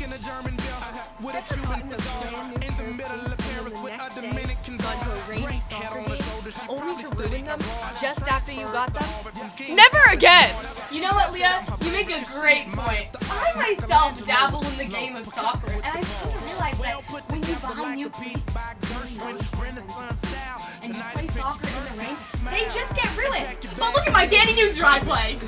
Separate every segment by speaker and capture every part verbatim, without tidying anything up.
Speaker 1: in a German bill with a Cuban cigar in the middle of Paris with a Dominican bar. Great head on the shoulder, she
Speaker 2: only to
Speaker 1: probably
Speaker 2: ruin them just after you got them?
Speaker 3: Never again!
Speaker 2: You know what, Leah? You make a great point. I myself dabble in the game of soccer, and I come to realize that when you buy new cleats and you play soccer in the rain, they just get ruined. But look at my Danny New dry play.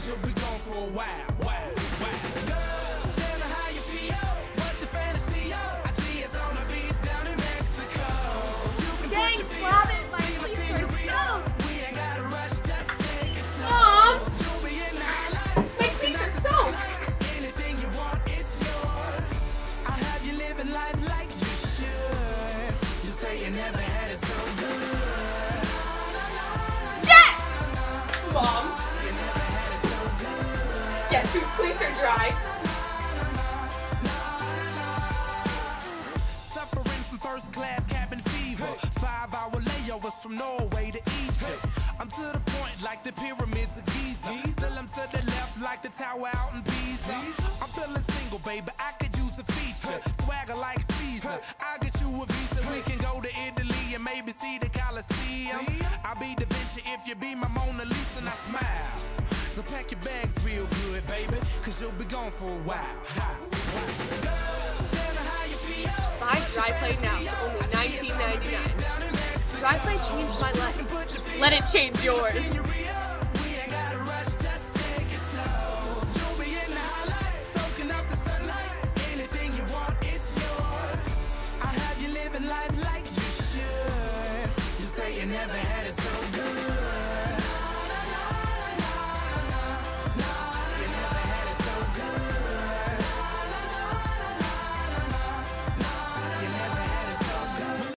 Speaker 2: Dang, Flavin, my cleats are soaked. Mom! My cleats are soaked. Yes! Mom. Guess whose cleats are dry?
Speaker 1: Suffering from first class cabin fever. Five hour layovers from Norway to Egypt. I'm to the point like the pyramids of Giza. Still I'm to the left like the tower out in Pisa. I'm feeling single, baby. I could use a feature. Swagger like Caesar. I'll get you a visa. We can go to Italy and maybe see the Colosseum. I'll be Da Vinci if you be my Mona Lisa and I smile. So pack your bags real good, baby, cause you'll be gone for a while.
Speaker 3: Buy Dry Play now for only nineteen ninety-nine. Dry Play changed my life. Let it change yours.
Speaker 1: Life like you should. Just say you never had it so good.